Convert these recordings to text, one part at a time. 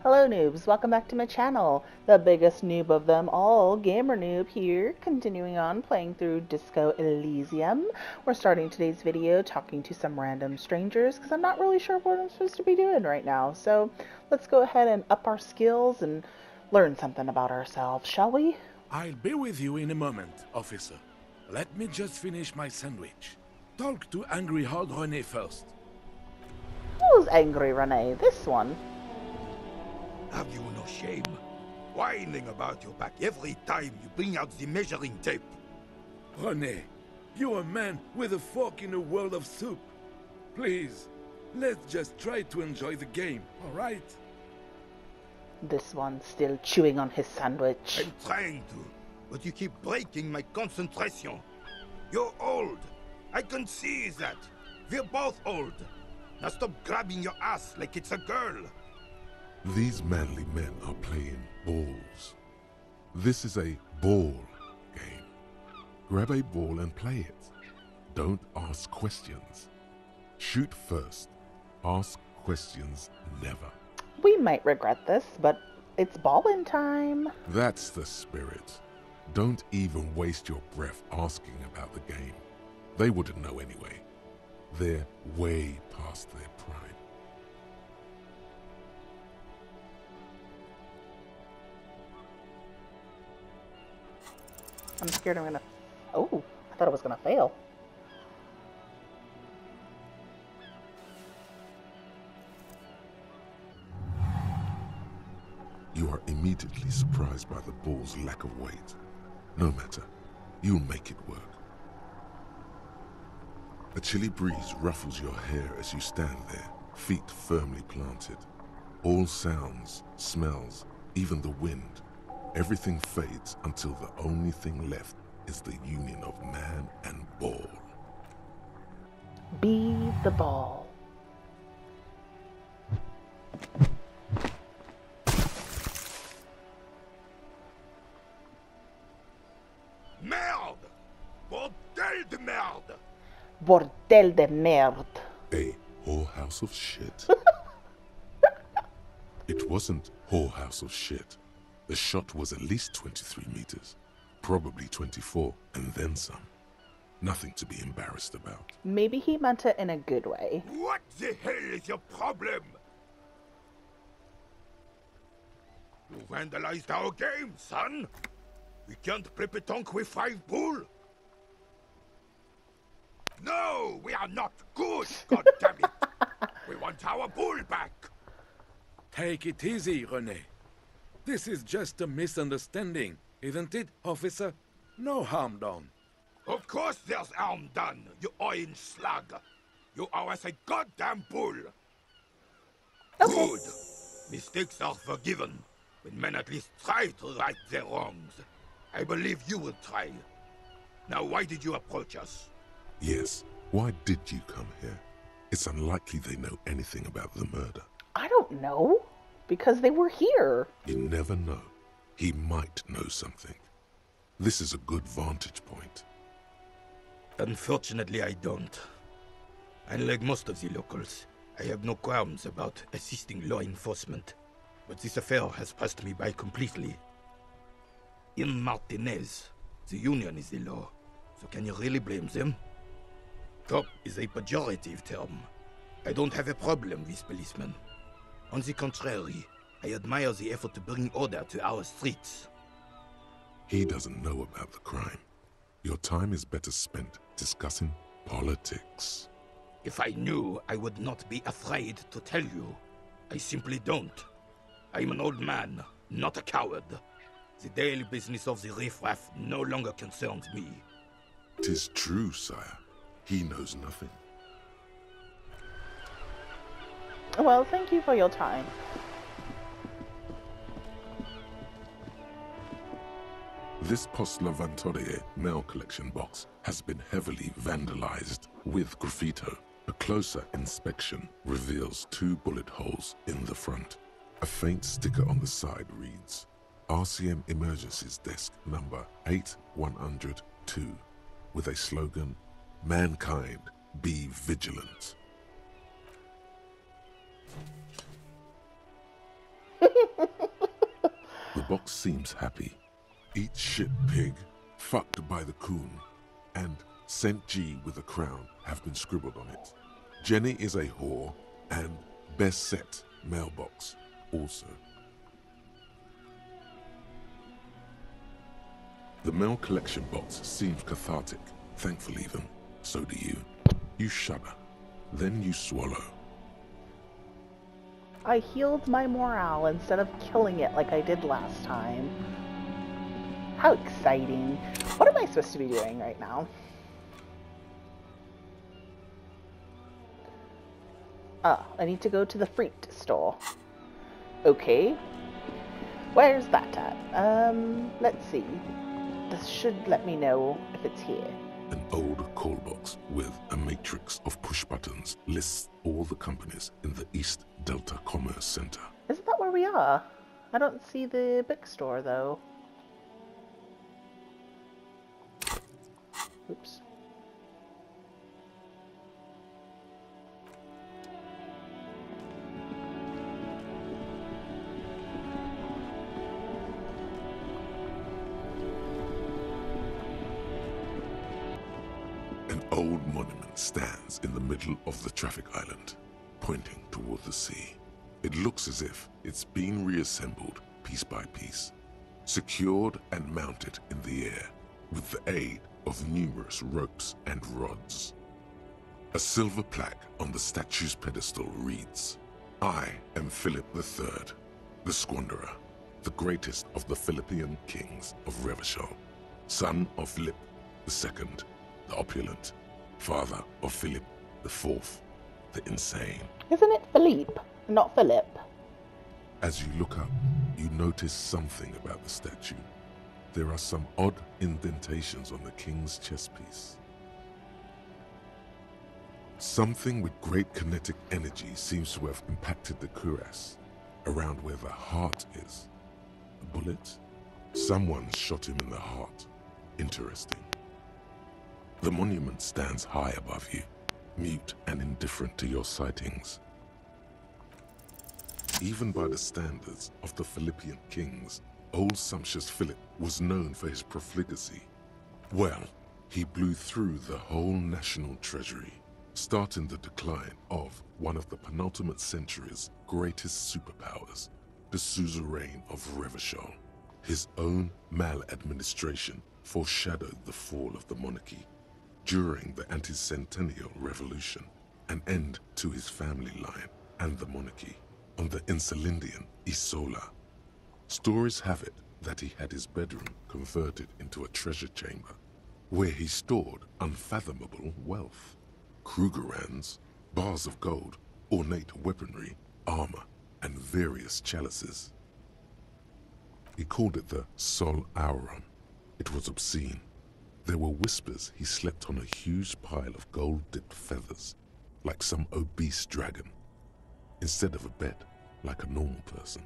Hello noobs, welcome back to my channel. The biggest noob of them all, Gamer Noob here, continuing on playing through Disco Elysium. We're starting today's video talking to some random strangers because I'm not really sure what I'm supposed to be doing right now. So let's go ahead and up our skills and learn something about ourselves, shall we? I'll be with you in a moment, officer. Let me just finish my sandwich. Talk to Angry Hog René first. Who's Angry Renee? This one. Have you no shame? Whining about your back every time you bring out the measuring tape. René, you're a man with a fork in a world of soup. Please, let's just try to enjoy the game, alright? This one's still chewing on his sandwich. I'm trying to, but you keep breaking my concentration. You're old. I can see that. We're both old. Now stop grabbing your ass like it's a girl. These manly men are playing balls. This is a ball game. Grab a ball and play it. Don't ask questions. Shoot first. Ask questions never. We might regret this, but it's ballin' time. That's the spirit. Don't even waste your breath asking about the game. They wouldn't know anyway. They're way past their prime. I'm scared I'm gonna... Oh, I thought I was gonna fail. You are immediately surprised by the ball's lack of weight. No matter, you'll make it work. A chilly breeze ruffles your hair as you stand there, feet firmly planted. All sounds, smells, even the wind, everything fades until the only thing left is the union of man and ball. Be the ball. Merde! Bordel de merde! Bordel de merde. A whorehouse of shit. It wasn't whorehouse of shit. The shot was at least 23 meters, probably 24, and then some. Nothing to be embarrassed about. Maybe he meant it in a good way. What the hell is your problem? You vandalized our game, son! We can't play pétanque with 5 bull! No, we are not good, God damn it! We want our bull back! Take it easy, René. This is just a misunderstanding, isn't it, officer? No harm done. Of course there's harm done, you orange slug! You owe us a goddamn bull! Okay. Good! Mistakes are forgiven, when men at least try to right their wrongs. I believe you will try. Now why did you approach us? Yes, why did you come here? It's unlikely they know anything about the murder. I don't know. Because they were here. You never know. He might know something. This is a good vantage point. Unfortunately, I don't. Unlike most of the locals, I have no qualms about assisting law enforcement. But this affair has passed me by completely. In Martinez, the union is the law. So can you really blame them? Cop is a pejorative term. I don't have a problem with policemen. On the contrary, I admire the effort to bring order to our streets. He doesn't know about the crime. Your time is better spent discussing politics. If I knew, I would not be afraid to tell you. I simply don't. I'm an old man, not a coward. The daily business of the riffraff no longer concerns me. 'Tis true, sire. He knows nothing. Well, thank you for your time. This Post Lavantorie mail collection box has been heavily vandalized with graffito. A closer inspection reveals 2 bullet holes in the front. A faint sticker on the side reads, RCM Emergencies Desk number 8102, with a slogan, Mankind, be vigilant. The box seems happy. Eat shit pig, fucked by the coon, and St. G with a crown have been scribbled on it. Jenny is a whore, and best set mailbox also. The mail collection box seems cathartic, thankful even. So do you. You shudder, then you swallow. I healed my morale instead of killing it like I did last time. How exciting. What am I supposed to be doing right now? I need to go to the fruit store. Okay. Where's that at? Let's see. This should let me know if it's here. An old call box with a matrix of push buttons lists all the companies in the East Delta Commerce Center. Isn't that where we are? I don't see the bookstore though. Oops. An old monument stands in the middle of the traffic island, pointing toward the sea. It looks as if it's been reassembled piece by piece, secured and mounted in the air with the aid of numerous ropes and rods. A silver plaque on the statue's pedestal reads, "I am Philip III, the Squanderer, the greatest of the Philippian kings of Revachol, son of Philip II, the opulent, father of Philip IV, the insane." Isn't it Philippe, not Philip? As you look up, you notice something about the statue. There are some odd indentations on the king's chest piece. Something with great kinetic energy seems to have impacted the cuirass, around where the heart is. A bullet? Someone shot him in the heart. Interesting. The monument stands high above you, mute and indifferent to your sightings. Even by the standards of the Philippian kings, old sumptuous Philip was known for his profligacy. Well, he blew through the whole national treasury, starting the decline of one of the penultimate century's greatest superpowers, the suzerain of Revachol. His own maladministration foreshadowed the fall of the monarchy during the anti-centennial revolution, an end to his family line and the monarchy on the Insulindian Isola. Stories have it that he had his bedroom converted into a treasure chamber, where he stored unfathomable wealth. Krugerrands, bars of gold, ornate weaponry, armor, and various chalices. He called it the Sol Aurum. It was obscene. There were whispers he slept on a huge pile of gold-dipped feathers, like some obese dragon, instead of a bed, like a normal person.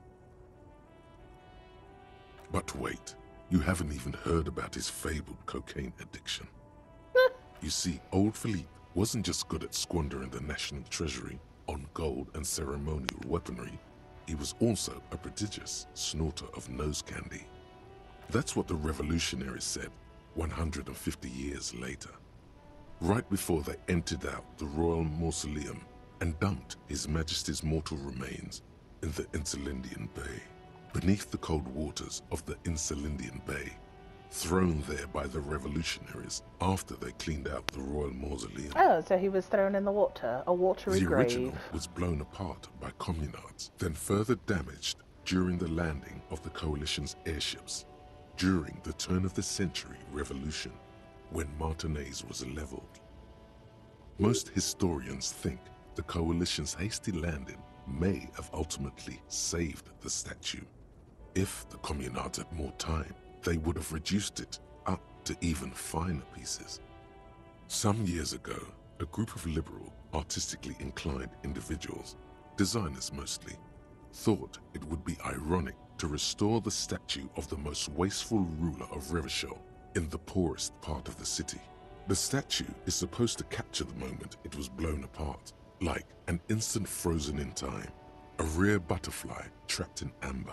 But wait, you haven't even heard about his fabled cocaine addiction. You see, old Philippe wasn't just good at squandering the national treasury on gold and ceremonial weaponry, he was also a prodigious snorter of nose candy. That's what the revolutionaries said 150 years later, right before they emptied out the royal mausoleum and dumped His Majesty's mortal remains in the Insulindian Bay. Beneath the cold waters of the Insulindian Bay, thrown there by the revolutionaries after they cleaned out the royal mausoleum. Oh, so he was thrown in the water, a watery The grave. original was blown apart by communards, then further damaged during the landing of the coalition's airships during the turn-of-the-century revolution, when Martinez was leveled. Most historians think the coalition's hasty landing may have ultimately saved the statue. If the communards had more time, they would have reduced it up to even finer pieces. Some years ago, a group of liberal, artistically inclined individuals, designers mostly, thought it would be ironic to restore the statue of the most wasteful ruler of Revachol in the poorest part of the city. The statue is supposed to capture the moment it was blown apart, like an instant frozen in time, a rare butterfly trapped in amber,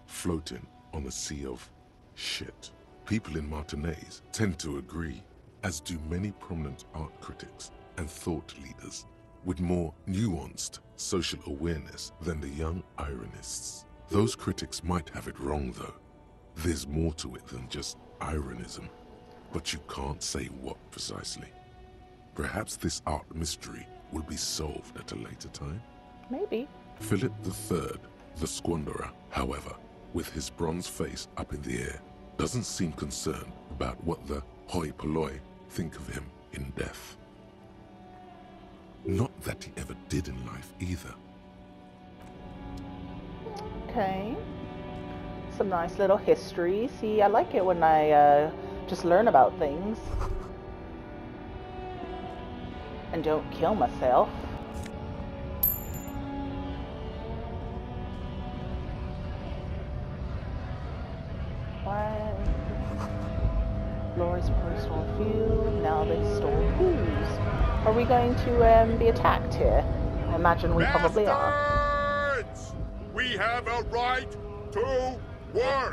floating on a sea of shit. People in Martinaise tend to agree, as do many prominent art critics and thought leaders with more nuanced social awareness than the young ironists. Those critics might have it wrong though. There's more to it than just ironism, but you can't say what precisely. Perhaps this art mystery will be solved at a later time? Maybe. Philip III, the Squanderer, however, with his bronze face up in the air, doesn't seem concerned about what the hoi polloi think of him in death. Not that he ever did in life either. Okay. Some nice little history. See, I like it when I just learn about things. And don't kill myself. What? Laura's personal feud. Now they stole whose? Are we going to be attacked here? I imagine we probably are. Bastards! We have a right to work!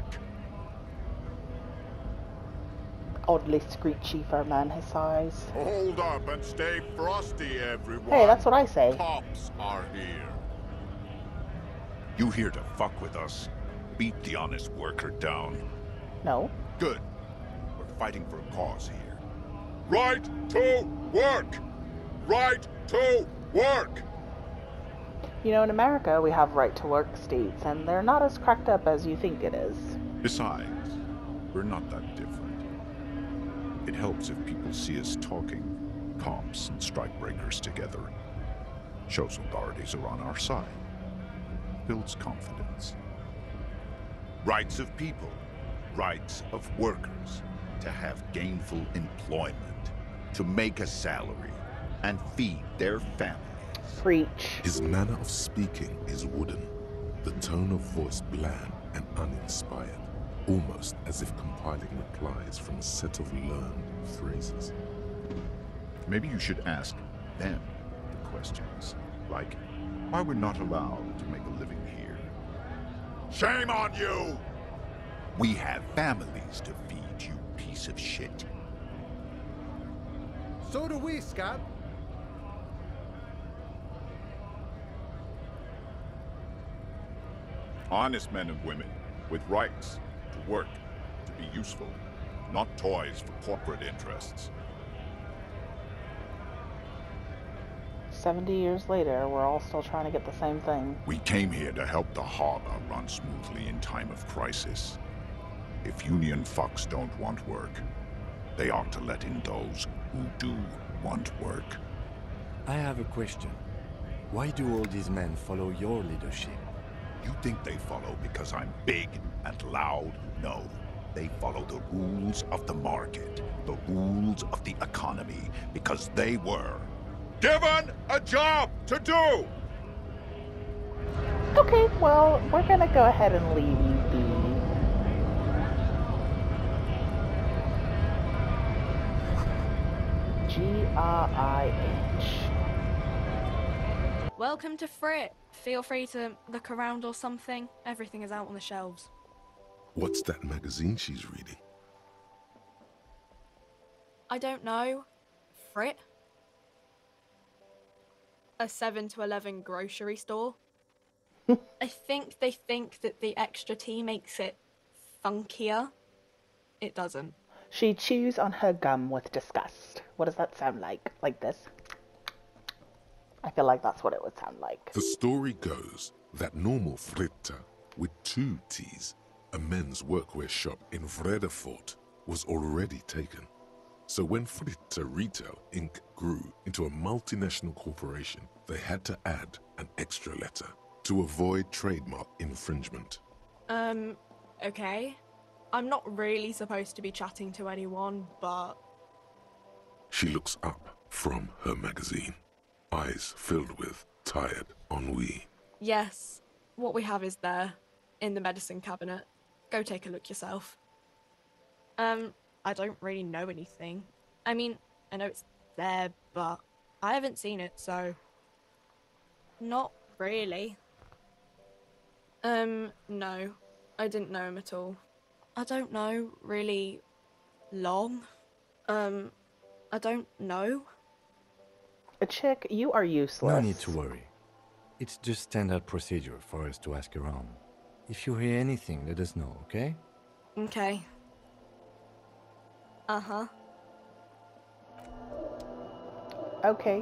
Oddly screechy for a man his size. Hold up and stay frosty, everyone. Hey, that's what I say. Cops are here. You here to fuck with us? Beat the honest worker down. No. Good. We're fighting for a cause here. Right to work! Right to work! You know, in America, we have right-to-work states, and they're not as cracked up as you think it is. Besides, we're not that different. It helps if people see us talking, cops and strikebreakers together. Shows authorities are on our side. Builds confidence. Rights of people, rights of workers, to have gainful employment, to make a salary, and feed their families. Preach. His manner of speaking is wooden, the tone of voice bland and uninspired, almost as if compiling replies from a set of learned phrases. Maybe you should ask them the questions, like why we're not allowed to make a living here. Shame on you! We have families to feed, you piece of shit. So do we, Scott. Honest men and women with rights to work, to be useful, not toys for corporate interests. 70 years later, we're all still trying to get the same thing. We came here to help the harbor run smoothly in time of crisis. If union fucks don't want work, they ought to let in those who do want work. I have a question. Why do all these men follow your leadership? You think they follow because I'm big and loud? No. They follow the rules of the market, the rules of the economy, because they were given a job to do! Okay, well, we're gonna go ahead and leave you be. G-R-I-H. Welcome to Frit. Feel free to look around or something. Everything is out on the shelves. What's that magazine she's reading? I don't know. Frit? A 7 to 11 grocery store. I think they think that the extra tea makes it funkier. It doesn't. She chews on her gum with disgust. What does that sound like? Like this? I feel like that's what it would sound like. The story goes that normal Fritta, with 2 T's, a men's workwear shop in Vredefort, was already taken. So when Fritta Retail Inc. grew into a multinational corporation, they had to add an extra letter to avoid trademark infringement. Okay. I'm not really supposed to be chatting to anyone, but... She looks up from her magazine, eyes filled with tired ennui. Yes, what we have is there, in the medicine cabinet. Go take a look yourself. I don't really know anything. I mean, I know it's there, but I haven't seen it, so... Not really. No. I didn't know him at all. I don't know really long. I don't know. A chick, you are useless. No need to worry. It's just standard procedure for us to ask around. If you hear anything, let us know, okay? Okay. Uh-huh. Okay.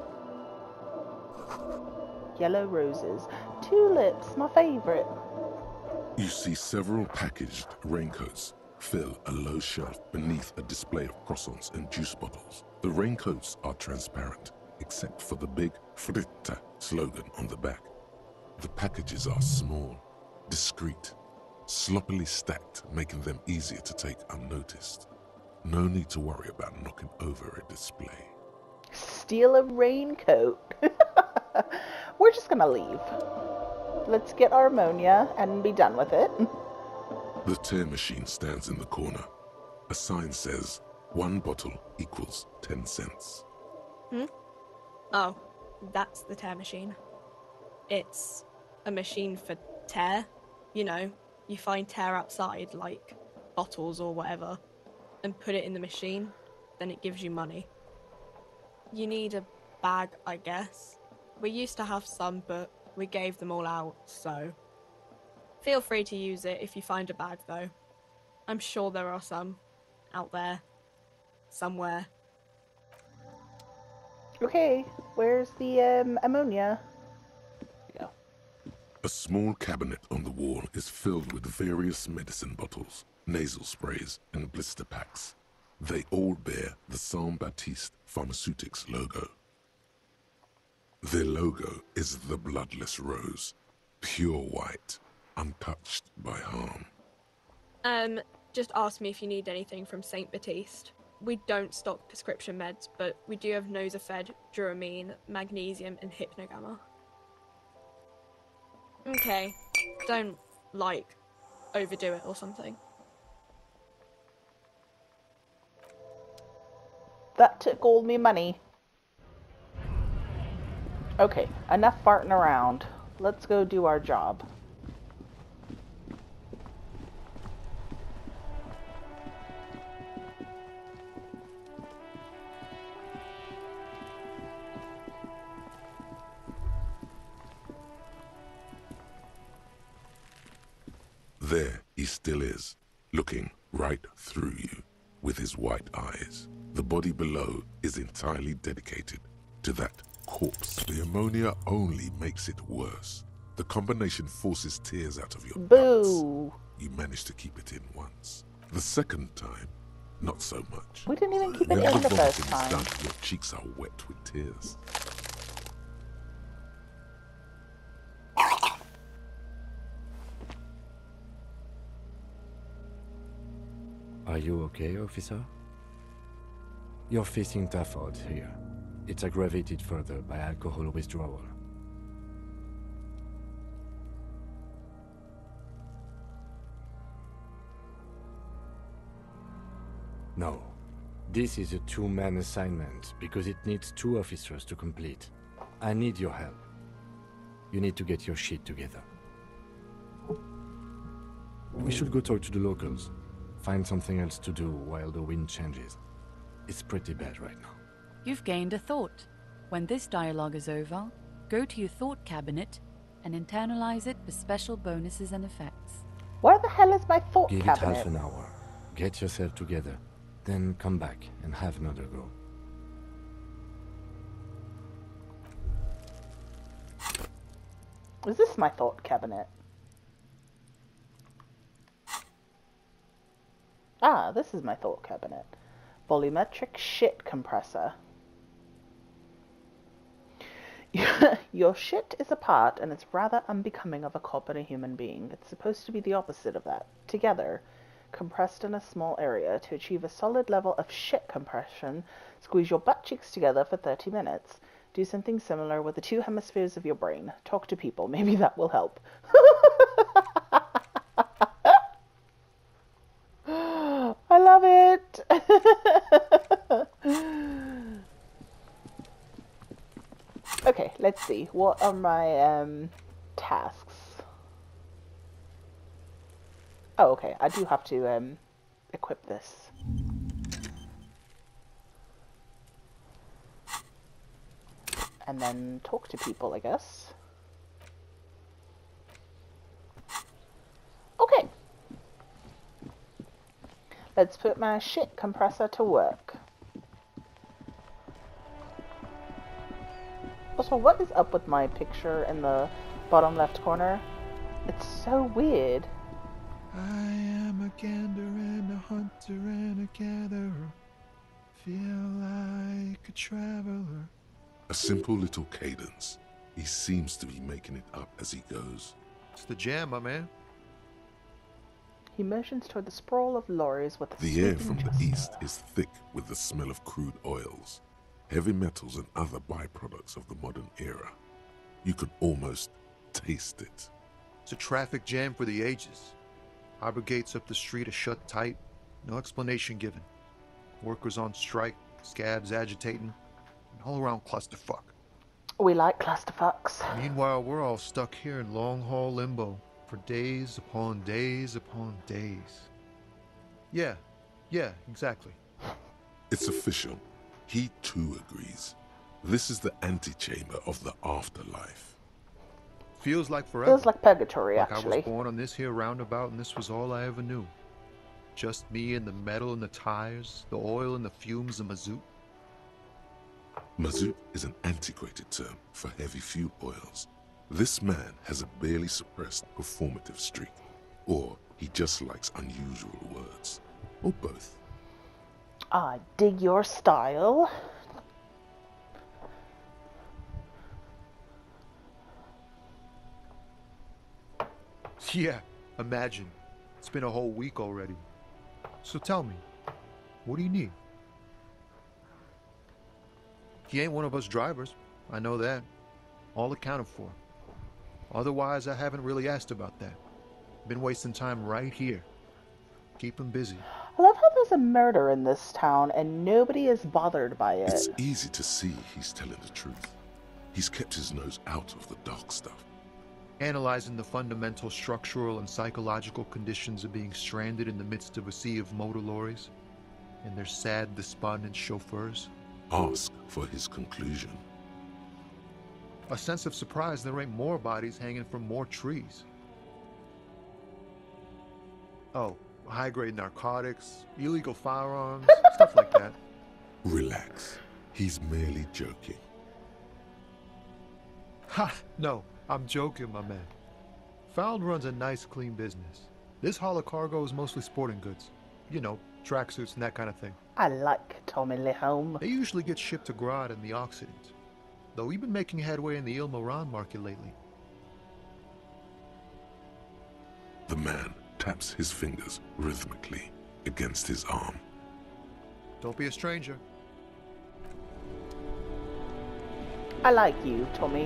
Yellow roses. Tulips, my favorite. You see several packaged raincoats fill a low shelf beneath a display of croissants and juice bottles. The raincoats are transparent, except for the big Fritta slogan on the back. The packages are small, discreet, sloppily stacked, making them easier to take unnoticed. No need to worry about knocking over a display. Steal a raincoat. We're just gonna leave. Let's get our ammonia and be done with it. The tear machine stands in the corner. A sign says, 1 bottle equals 10 cents. Oh, that's the tear machine. It's a machine for tear. You know, you find tear outside, like bottles or whatever, and put it in the machine, then it gives you money. You need a bag, I guess. We used to have some, but we gave them all out, so... Feel free to use it if you find a bag, though. I'm sure there are some out there. Somewhere. Okay, where's the ammonia? Go. A small cabinet on the wall is filled with various medicine bottles, nasal sprays, and blister packs. They all bear the Saint Baptiste Pharmaceutics logo. Their logo is the bloodless rose, pure white, untouched by harm. Just ask me if you need anything from Saint Baptiste. We don't stock prescription meds, but we do have Nosafed, Duramine, Magnesium, and Hypnogamma. Okay. Don't, like, overdo it or something. That took all me money. Okay, enough farting around. Let's go do our job. There he still is, looking right through you with his white eyes. The body below is entirely dedicated to that corpse. The ammonia only makes it worse. The combination forces tears out of your guts. Boo! You managed to keep it in once. The second time, not so much. We didn't even keep it When in the first vomiting is time. done, your cheeks are wet with tears. Are you okay, officer? You're facing tough odds here. It's aggravated further by alcohol withdrawal. No. This is a two-man assignment because it needs 2 officers to complete. I need your help. You need to get your shit together. We should go talk to the locals. Find something else to do while the wind changes. It's pretty bad right now. You've gained a thought. When this dialogue is over, go to your thought cabinet and internalize it for special bonuses and effects. Where the hell is my thought Give it cabinet? half an hour. Get yourself together. Then come back and have another go. Is this my thought cabinet? Ah, this is my thought cabinet. Volumetric shit compressor. Your shit is apart and it's rather unbecoming of a cop and a human being. It's supposed to be the opposite of that. Together, compressed in a small area. To achieve a solid level of shit compression, squeeze your butt cheeks together for 30 minutes. Do something similar with the 2 hemispheres of your brain. Talk to people. Maybe that will help. I love it. Okay, let's see. What are my tasks? Oh, okay. I do have to equip this. And then talk to people, I guess. Okay. Let's put my shit compressor to work. Also, what is up with my picture in the bottom left corner? It's so weird. I am a gander and a hunter and a gatherer. Feel like a traveler. A simple little cadence. He seems to be making it up as he goes. It's the jam, my man. He motions toward the sprawl of lorries with a The air sweeping from the gesture. east is thick with the smell of crude oils, heavy metals and other byproducts of the modern era. You could almost taste it. It's a traffic jam for the ages. Harbor gates up the street are shut tight. No explanation given. Workers on strike, scabs agitating, an all-around clusterfuck. We like clusterfucks. Meanwhile, we're all stuck here in long-haul limbo for days upon days upon days. Yeah, exactly. It's official. He too agrees. This is the antechamber of the afterlife. Feels like forever. Feels like purgatory, Like actually. I was born on this here roundabout and this was all I ever knew. Just me and the metal and the tires, the oil and the fumes of mazout. Mazout is an antiquated term for heavy fuel oils. This man has a barely suppressed performative streak, or he just likes unusual words, or both. I dig your style. Yeah, imagine. It's been a whole week already. So tell me, what do you need? He ain't one of us drivers. I know that. All accounted for. Otherwise, I haven't really asked about that. Been wasting time right here. Keep him busy. I love how there's a murder in this town and nobody is bothered by it. It's easy to see he's telling the truth. He's kept his nose out of the dark stuff. Analyzing the fundamental structural and psychological conditions of being stranded in the midst of a sea of motor lorries and their sad, despondent chauffeurs. Ask for his conclusion. A sense of surprise there ain't more bodies hanging from more trees. Oh, high-grade narcotics, illegal firearms, stuff like that. Relax. He's merely joking. Ha! No, I'm joking, my man. Found runs a nice, clean business. This haul of cargo is mostly sporting goods. You know, tracksuits and that kind of thing. I like Tommy Lehome. They usually get shipped to Grad in the Occident, though we've been making headway in the Il Moran market lately. The man taps his fingers rhythmically against his arm. Don't be a stranger. I like you, Tommy.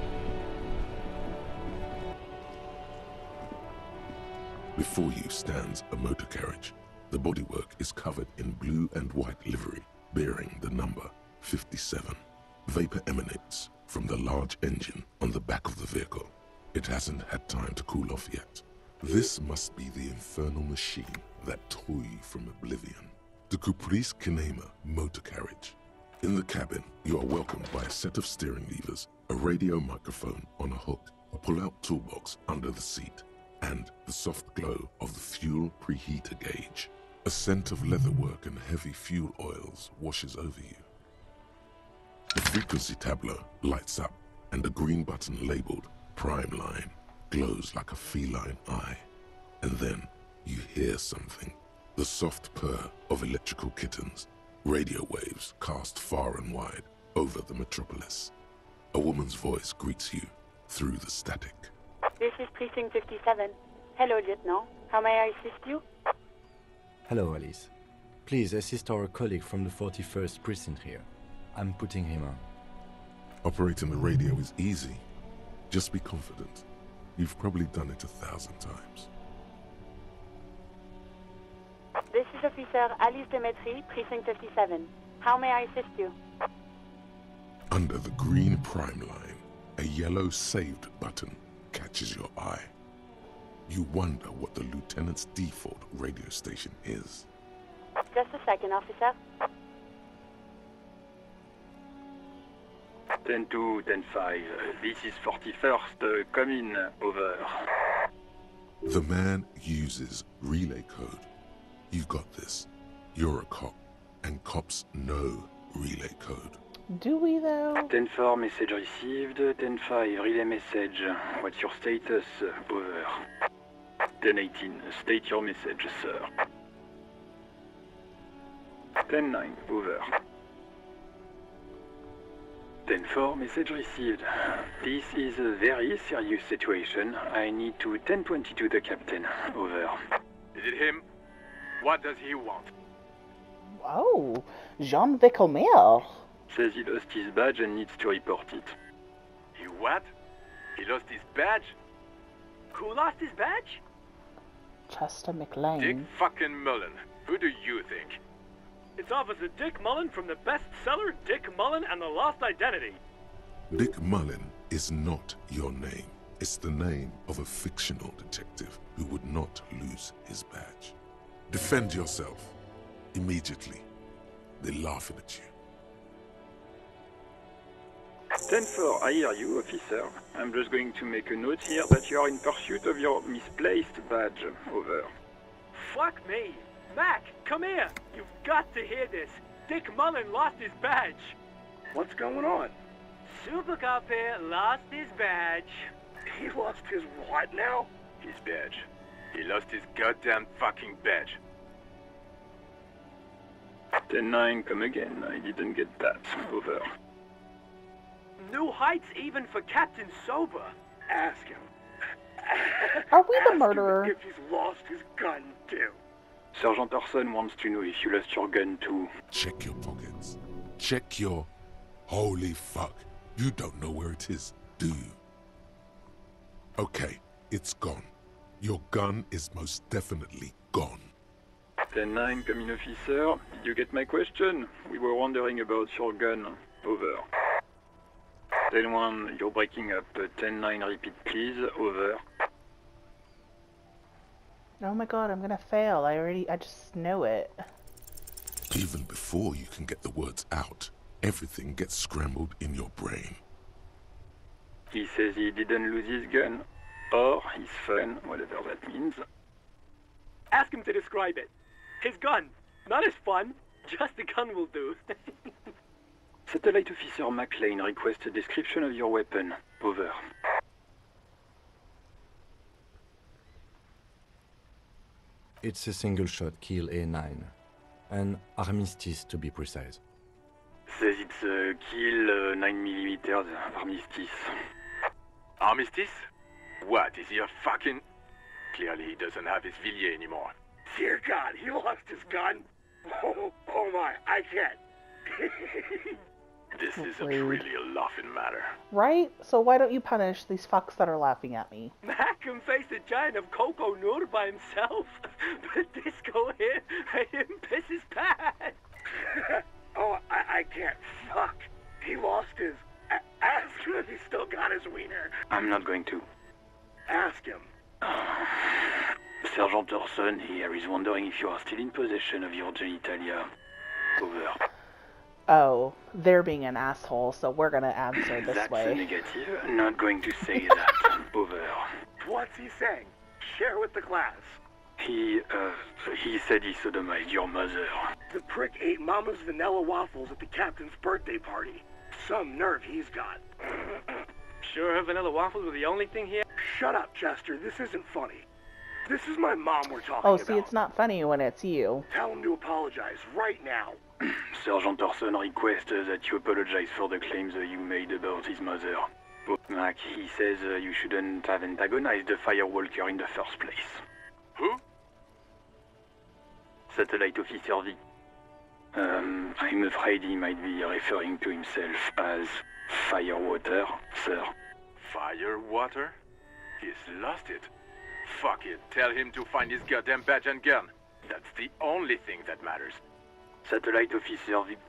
Before you stands a motor carriage. The bodywork is covered in blue and white livery, bearing the number 57. Vapor emanates from the large engine on the back of the vehicle. It hasn't had time to cool off yet. This must be the infernal machine that tore you from oblivion. The Caprice Kinema motor carriage. In the cabin, you are welcomed by a set of steering levers, a radio microphone on a hook, a pull-out toolbox under the seat, and the soft glow of the fuel preheater gauge. A scent of leatherwork and heavy fuel oils washes over you. The frequency tableau lights up, and a green button labeled Prime Line glows like a feline eye. And then you hear something. The soft purr of electrical kittens. Radio waves cast far and wide over the metropolis. A woman's voice greets you through the static. This is Precinct 57. Hello, Lieutenant. How may I assist you? Hello, Alice. Please assist our colleague from the 41st Precinct here. I'm putting him on. Operating the radio is easy. Just be confident. You've probably done it 1,000 times. This is Officer Alice Demetri, Precinct 57. How may I assist you? Under the green Prime Line, a yellow saved button catches your eye. You wonder what the lieutenant's default radio station is. Just a second, officer. 10-2, 10-5. This is 41st. Come in. Over. The man uses relay code. You got this. You're a cop, and cops know relay code. Do we though? 10-4, message received. 10-5, relay message. What's your status? Over. 10-18, state your message, sir. 10-9, over. 10-4, message received. This is a very serious situation. I need to 10-22 the captain. Over. Is it him? What does he want? Oh, Jean Vicomer. Says he lost his badge and needs to report it. He what? He lost his badge? Who lost his badge? Chester Dick McLean. fucking Mullen. Who do you think? It's Officer Dick Mullen from the bestseller Dick Mullen and the Lost Identity. Dick Mullen is not your name. It's the name of a fictional detective who would not lose his badge. Defend yourself. Immediately. They're laughing at you. 10-4, I hear you, officer. I'm just going to make a note here that you are in pursuit of your misplaced badge. Over. Fuck me. Mac, come here. You've got to hear this. Dick Mullen lost his badge. What's going on? Super Cop here lost his badge. He lost his what now? His badge. He lost his goddamn fucking badge. 10-9, come again. I didn't get that. Over. New heights even for Captain Sober. Ask him. Are we the Ask murderer? him if he's lost his gun too. Sergeant Orson wants to know if you lost your gun too. Check your pockets. Check your... Holy fuck. You don't know where it is, do you? Okay, it's gone. Your gun is most definitely gone. 10-9, come in, officer. Did you get my question? We were wondering about your gun. Over. 10-1, you're breaking up. 10-9, repeat please. Over. Oh my god, I'm gonna fail. I just know it. Even before you can get the words out, everything gets scrambled in your brain. He says he didn't lose his gun. Or his phone, whatever that means. Ask him to describe it. His gun. Not his fun. Just the gun will do. Satellite Officer McLean requests a description of your weapon. Over. It's a single-shot kill A9. An armistice, to be precise. Says it's a kill 9mm armistice. Armistice? What, is he a fucking... Clearly he doesn't have his Villiers anymore. Dear God, he lost his gun? Oh my, I can't. This isn't really a laughing matter. Right? So why don't you punish these fucks that are laughing at me? Mac can face a giant of Coco Noor by himself. But Disco here made him piss his pants. Oh, I can't. Fuck. He lost his... Ask him if he's still got his wiener. I'm not going to. Ask him. Sergeant Orson here is wondering if you are still in possession of your genitalia. Over. Oh, they're being an asshole, so we're gonna answer this That's way. a negative. Not going to say that. Over. What's he saying? Share with the class. He said he sodomized your mother. The prick ate Mama's vanilla waffles at the captain's birthday party. Some nerve he's got. Sure her vanilla waffles were the only thing here? Shut up, Chester. This isn't funny. This is my mom we're talking Oh, about. see, it's not funny when it's you. Tell him to apologize right now. Sergeant Orson requests that you apologize for the claims you made about his mother. But Mac, he says you shouldn't have antagonized the Firewalker in the first place. Who? Satellite Officer V. I'm afraid he might be referring to himself as Firewater, sir. Firewater? He's lost it. Fuck it. Tell him to find his goddamn badge and gun. That's the only thing that matters. Satellite Officer V.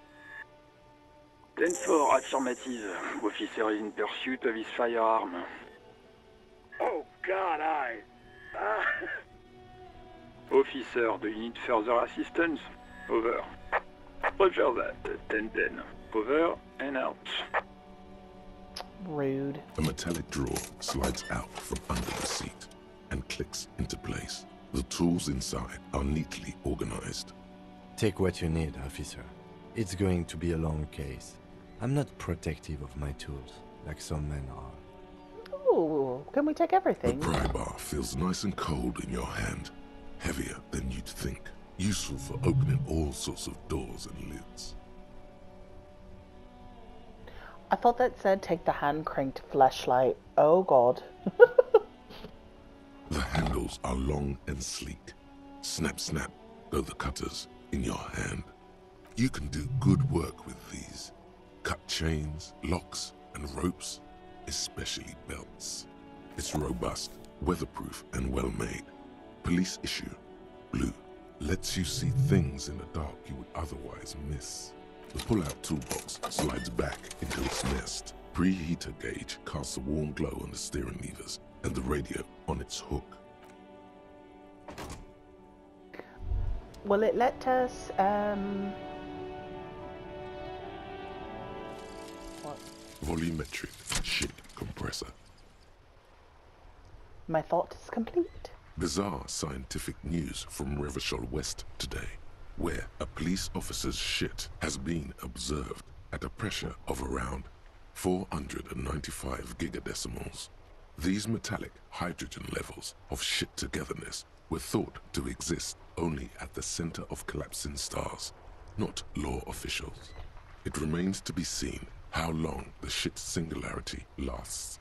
10-4, affirmative. Officer is in pursuit of his firearm. Oh, God, Officer, do you need further assistance? Over. Roger that. 10-10. Over and out. Rude. A metallic drawer slides out from under the seat and clicks into place. The tools inside are neatly organized. Take what you need, officer. It's going to be a long case. I'm not protective of my tools, like some men are. Ooh, can we take everything? The pry bar feels nice and cold in your hand, heavier than you'd think, useful for opening all sorts of doors and lids. I thought that said take the hand-cranked fleshlight. Oh god. The handles are long and sleek. Snap, snap go the cutters in your hand. You can do good work with these. Cut chains, locks, and ropes, especially belts. It's robust, weatherproof, and well-made. Police issue, blue, lets you see things in the dark you would otherwise miss. The pull-out toolbox slides back into its nest. Preheater gauge casts a warm glow on the steering levers and the radio on its hook. Will it let us, what? Volumetric ship compressor. My thought is complete. Bizarre scientific news from Revachol West today, where a police officer's shit has been observed at a pressure of around 495 gigadecimals. These metallic hydrogen levels of shit togetherness were thought to exist only at the center of collapsing stars, not law officials. It remains to be seen how long the shit singularity lasts.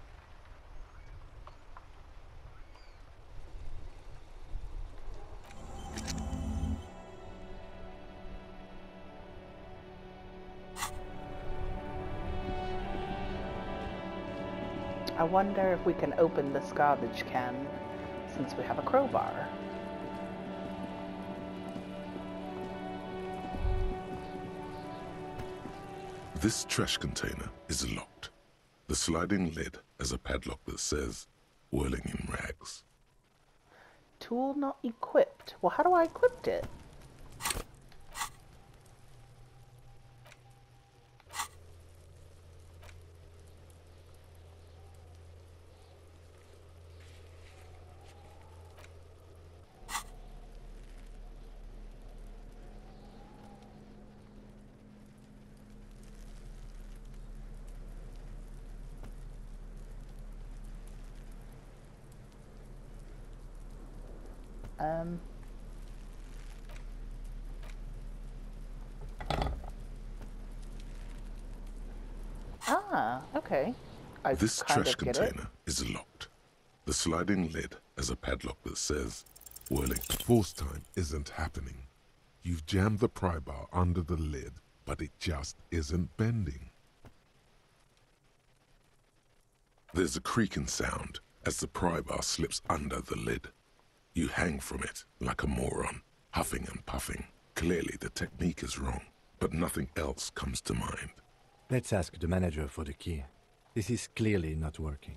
I wonder if we can open this garbage can, since we have a crowbar. This trash container is locked. The sliding lid has a padlock that says, "Whirling in rags." Tool not equipped. Well, how do I equip it? Okay. This trash container is locked. The sliding lid has a padlock that says, "Whirling." Force time isn't happening. You've jammed the pry bar under the lid, but it just isn't bending. There's a creaking sound as the pry bar slips under the lid. You hang from it like a moron, huffing and puffing. Clearly the technique is wrong, but nothing else comes to mind. Let's ask the manager for the key. This is clearly not working.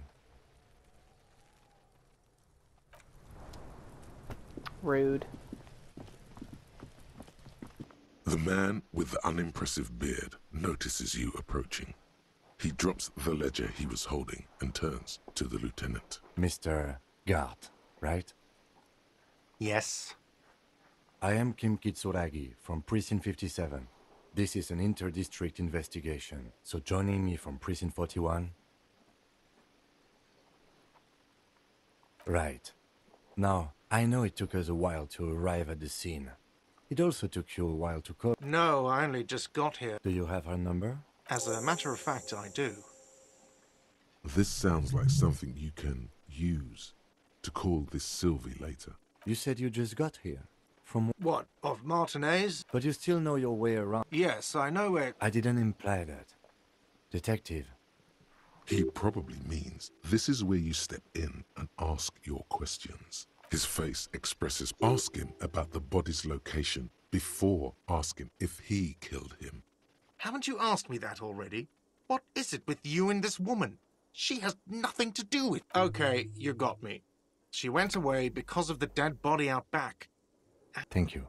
Rude. The man with the unimpressive beard notices you approaching. He drops the ledger he was holding and turns to the lieutenant. Mr. Gart, right? Yes. I am Kim Kitsuragi from Precinct 57. This is an inter-district investigation, so joining me from Precinct 41? Right. Now, I know it took us a while to arrive at the scene. It also took you a while to call. No, I only just got here. Do you have her number? As a matter of fact, I do. This sounds like something you can use to call this Sylvie later. You said you just got here. From what? Of Martinez? But you still know your way around. Yes, I know where. I didn't imply that. Detective. He probably means this is where you step in and ask your questions. His face expresses ask him about the body's location before asking if he killed him. Haven't you asked me that already? What is it with you and this woman? She has nothing to do with. Okay, you got me. She went away because of the dead body out back. Thank you.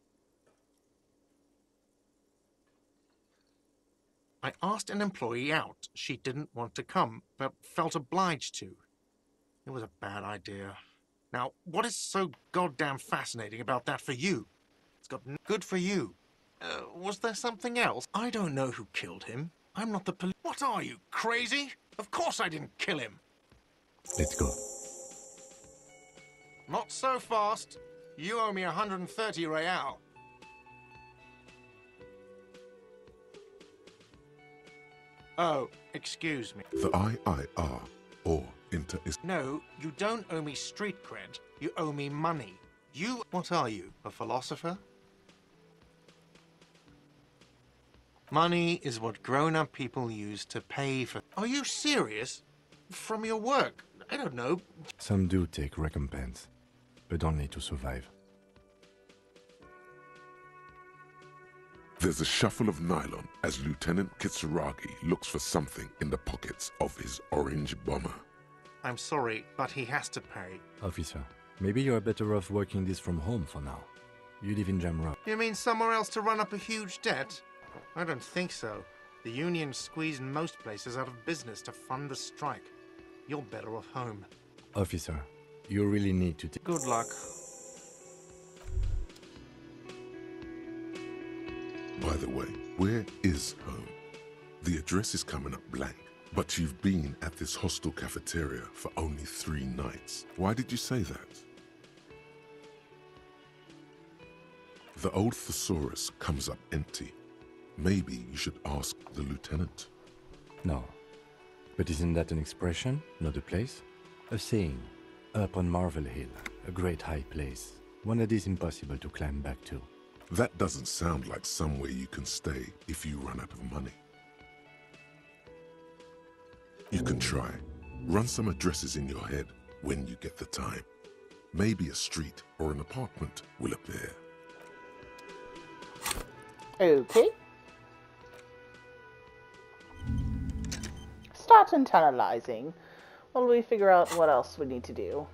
I asked an employee out. She didn't want to come, but felt obliged to. It was a bad idea. Now, what is so goddamn fascinating about that for you? It's got good for you. Was there something else? I don't know who killed him. I'm not the police. What are you, crazy? Of course I didn't kill him. Let's go. Not so fast. You owe me 130 real. Oh, excuse me. The IIR, or No, you don't owe me street cred. You owe me money. You... What are you, a philosopher? Money is what grown-up people use to pay for... Are you serious? From your work? I don't know. Some do take recompense, but only to survive. There's a shuffle of nylon as Lieutenant Kitsuragi looks for something in the pockets of his orange bomber. I'm sorry, but he has to pay. Officer, maybe you're better off working this from home for now. You live in Jamrock. You mean somewhere else to run up a huge debt? I don't think so. The union squeezed most places out of business to fund the strike. You're better off home. Officer, you really need to take... Good luck. By the way, where is home? The address is coming up blank, but you've been at this hostel cafeteria for only 3 nights. Why did you say that? The old thesaurus comes up empty. Maybe you should ask the lieutenant. No. But isn't that an expression, not a place? A saying. Up on Marvel Hill, a great high place. One that is impossible to climb back to. That doesn't sound like somewhere you can stay if you run out of money. You can try. Run some addresses in your head when you get the time. Maybe a street or an apartment will appear. Okay. Start internalizing while we figure out what else we need to do.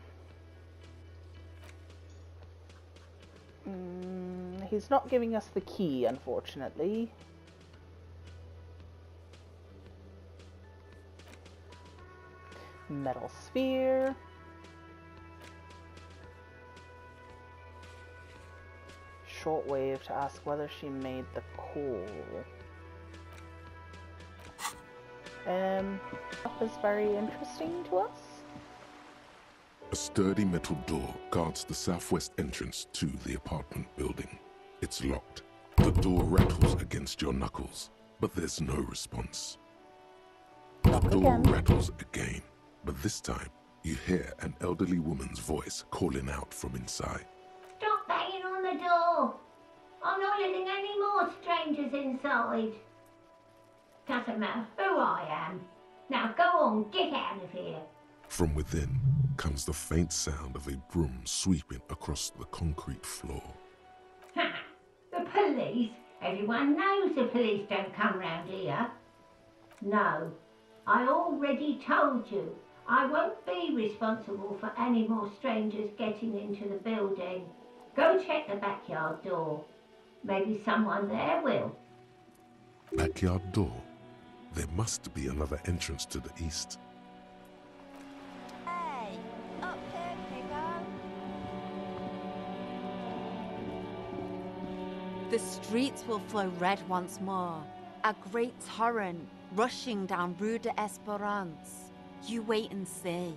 He's not giving us the key, unfortunately. Metal sphere. Shortwave to ask whether she made the call. That is very interesting to us. A sturdy metal door guards the southwest entrance to the apartment building. It's locked. The door rattles against your knuckles, but there's no response. The door rattles again, but this time you hear an elderly woman's voice calling out from inside. Stop banging on the door! I'm not letting any more strangers inside. Doesn't matter who I am. Now go on, get out of here. From within comes the faint sound of a broom sweeping across the concrete floor. Ha! The police? Everyone knows the police don't come round here. No, I already told you. I won't be responsible for any more strangers getting into the building. Go check the backyard door. Maybe someone there will. Backyard door? There must be another entrance to the east. Hey, up here, Piggo. The streets will flow red once more. A great torrent rushing down Rue de Esperance. You wait and see.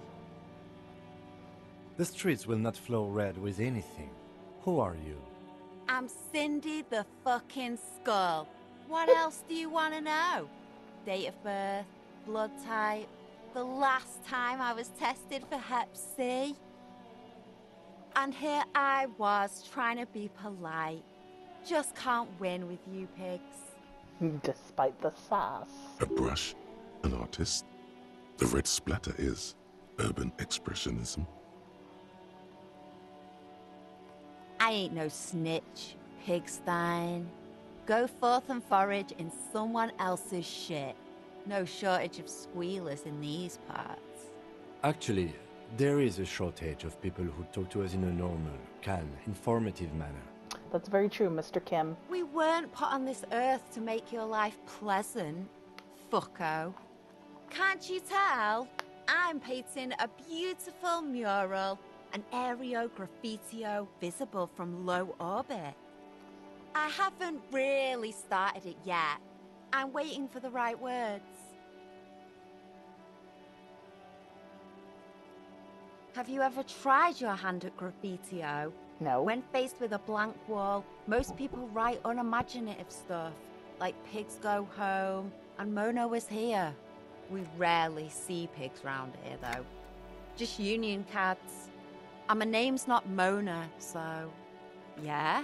The streets will not flow red with anything. Who are you? I'm Cindy the fucking Skull. What else do you want to know? Date of birth, blood type, the last time I was tested for Hep C. And here I was trying to be polite. Just can't win with you pigs. Despite the sass. A brush? An artist? The red splatter is urban expressionism. I ain't no snitch, pigstein. Go forth and forage in someone else's shit. No shortage of squealers in these parts. Actually, There is a shortage of people who talk to us in a normal, calm, informative manner. That's very true, Mr. Kim. We weren't put on this earth to make your life pleasant, fucko. Can't you tell? I'm painting a beautiful mural, an aereo graffitio visible from low orbit. I haven't really started it yet. I'm waiting for the right words. Have you ever tried your hand at graffitio? No. When faced with a blank wall, most people write unimaginative stuff, like pigs go home, and Mona was here. We rarely see pigs round here, though. Just union cats. And my name's not Mona, so... yeah?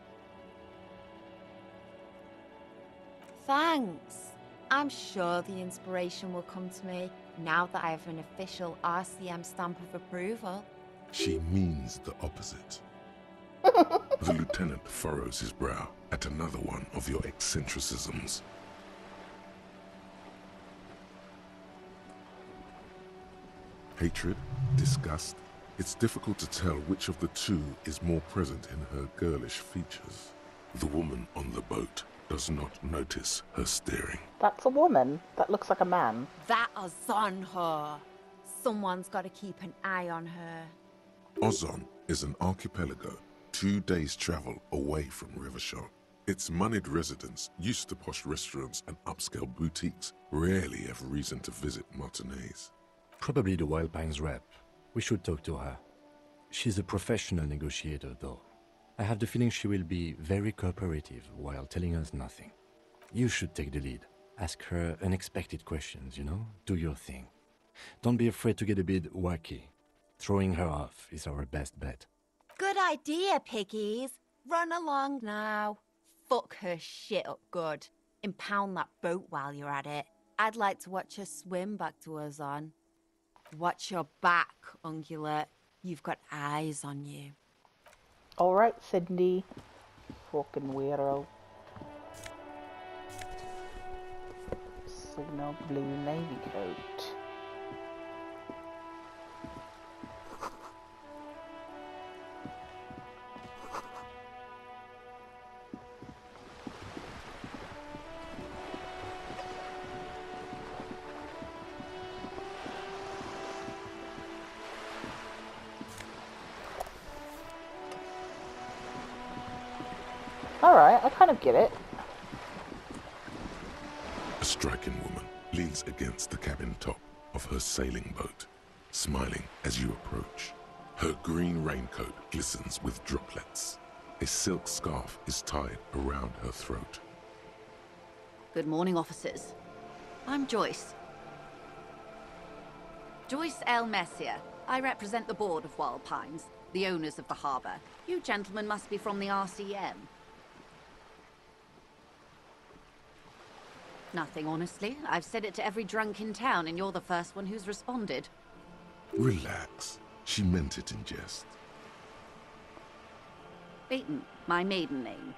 Thanks. I'm sure the inspiration will come to me now that I have an official RCM stamp of approval. She means the opposite. The lieutenant furrows his brow at another one of your eccentricisms. Hatred, disgust, it's difficult to tell which of the two is more present in her girlish features. The woman on the boat does not notice her staring. That's a woman. That looks like a man. That is on her. Someone's got to keep an eye on her. Ozon is an archipelago 2 days' travel away from Rivershore. Its moneyed residents, used to posh restaurants and upscale boutiques, rarely have reason to visit Martinez. Probably the Wild Pines rep. We should talk to her. She's a professional negotiator, though. I have the feeling she will be very cooperative while telling us nothing. You should take the lead. Ask her unexpected questions, you know? Do your thing. Don't be afraid to get a bit wacky. Throwing her off is our best bet. Good idea, piggies. Run along now. Fuck her shit up good. Impound that boat while you're at it. I'd like to watch her swim back to us on. Watch your back, Ungulate. You've got eyes on you. Alright, Cindy. Fucking weirdo. Signal blue navy coat. Alright, I kind of get it. A striking woman leans against the cabin top of her sailing boat, smiling as you approach. Her green raincoat glistens with droplets. A silk scarf is tied around her throat. Good morning, officers. I'm Joyce. Joyce L. Messier. I represent the board of Wild Pines, the owners of the harbour. You gentlemen must be from the RCM. Nothing, honestly. I've said it to every drunk in town, and you're the first one who's responded. Relax. She meant it in jest. Beaton, my maiden name.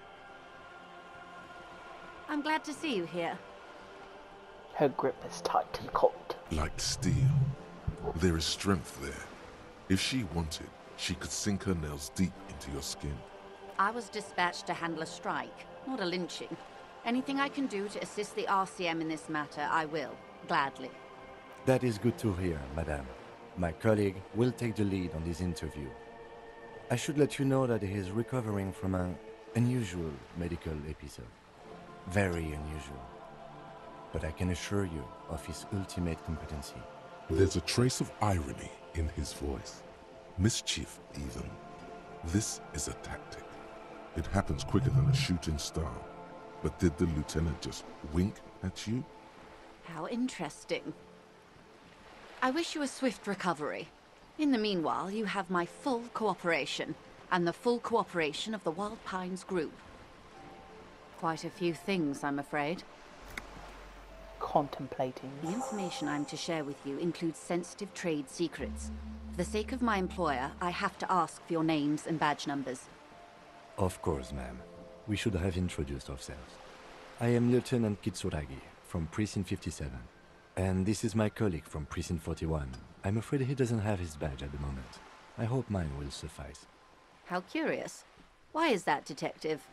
I'm glad to see you here. Her grip is tight and cold. Like steel. There is strength there. If she wanted, she could sink her nails deep into your skin. I was dispatched to handle a strike, not a lynching. Anything I can do to assist the RCM in this matter, I will, gladly. That is good to hear, madame. My colleague will take the lead on this interview. I should let you know that he is recovering from an unusual medical episode. Very unusual. But I can assure you of his ultimate competency. There's a trace of irony in his voice. Mischief, even. This is a tactic. It happens quicker than a shooting star. But did the lieutenant just wink at you? How interesting. I wish you a swift recovery. In the meanwhile, you have my full cooperation, and the full cooperation of the Wild Pines group. Quite a few things, I'm afraid. Contemplating. The information I'm to share with you includes sensitive trade secrets. For the sake of my employer, I have to ask for your names and badge numbers. Of course, ma'am. We should have introduced ourselves. I am Lieutenant Kitsuragi, from Precinct 57. And this is my colleague from Precinct 41. I'm afraid he doesn't have his badge at the moment. I hope mine will suffice. How curious. Why is that, Detective?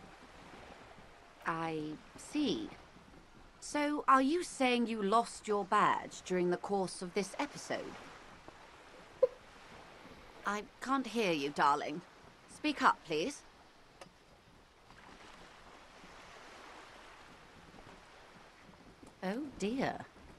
I see. So, are you saying you lost your badge during the course of this episode? I can't hear you, darling. Speak up, please. Oh, dear.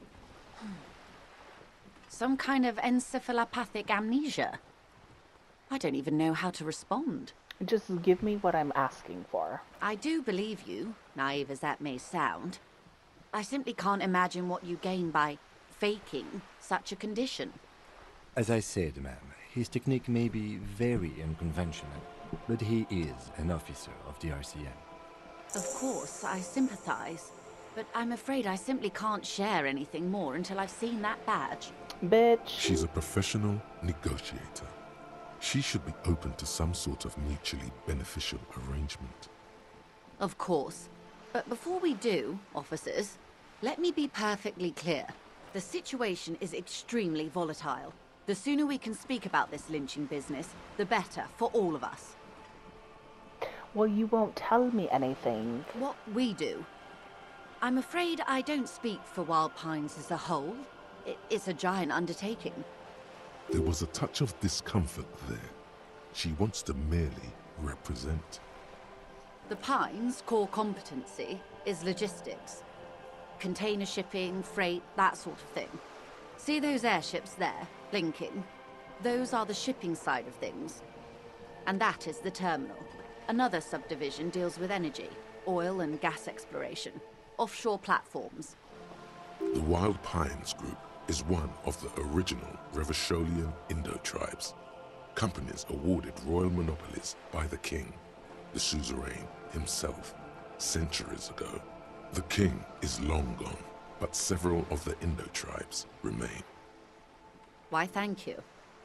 Some kind of encephalopathic amnesia. I don't even know how to respond. Just give me what I'm asking for. I do believe you, naive as that may sound. I simply can't imagine what you gain by faking such a condition. As I said, ma'am, his technique may be very unconventional, but he is an officer of the RCM. Of course, I sympathize, but I'm afraid I simply can't share anything more until I've seen that badge. Bitch. She's a professional negotiator. She should be open to some sort of mutually beneficial arrangement. Of course. But before we do, officers, let me be perfectly clear. The situation is extremely volatile. The sooner we can speak about this lynching business, the better for all of us. Well, you won't tell me anything. What we do. I'm afraid I don't speak for Wild Pines as a whole. It's a giant undertaking. There was a touch of discomfort there. She wants to merely represent. The Pines' core competency is logistics. Container shipping, freight, that sort of thing. See those airships there, blinking? Those are the shipping side of things. And that is the terminal. Another subdivision deals with energy, oil and gas exploration, offshore platforms. The Wild Pines Group is one of the original Revacholian Indo-tribes. Companies awarded royal monopolies by the king, the suzerain himself, centuries ago. The king is long gone, but several of the Indo-tribes remain. Why, thank you.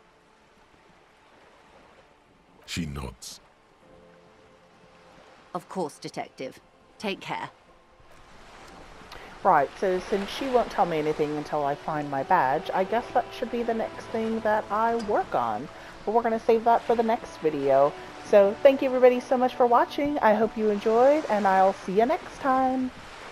She nods. Of course, Detective. Take care. Right, so since she won't tell me anything until I find my badge, I guess that should be the next thing that I work on. But we're going to save that for the next video. So thank you everybody so much for watching. I hope you enjoyed, and I'll see you next time.